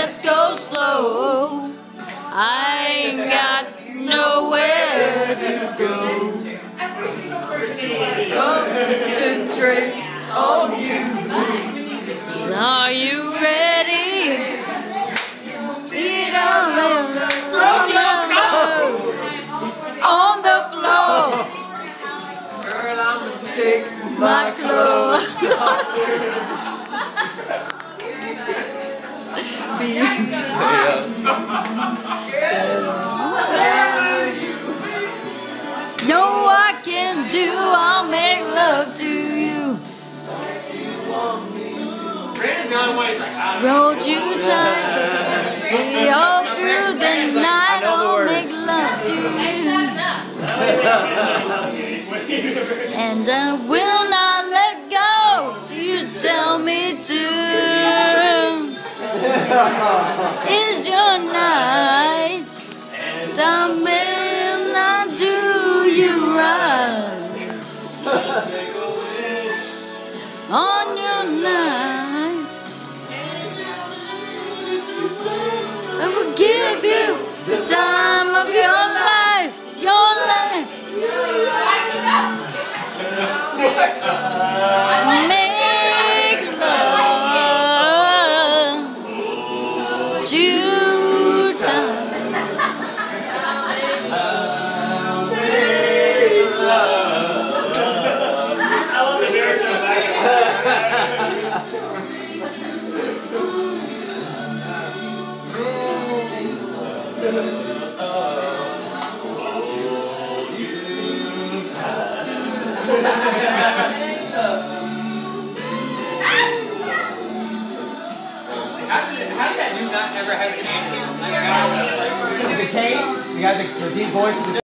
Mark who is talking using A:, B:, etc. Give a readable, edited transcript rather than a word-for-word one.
A: let's go slow. I ain't got nowhere to go.
B: Concentrate on you.
A: Are you ready? Get on there,
B: Throw your coat
A: on the floor.
B: Girl, I'm gonna take
A: My clothes off. No, I can do. I'll make love to you. Hold you tight. We all through the night. I'll make love to you. And I will not let go till you tell me to. Is your night, and I may not do you right on your night. I will give you the time of your life, your life. Make love to time.
B: How did that dude not ever have an answer? The tape, you got the deep voice.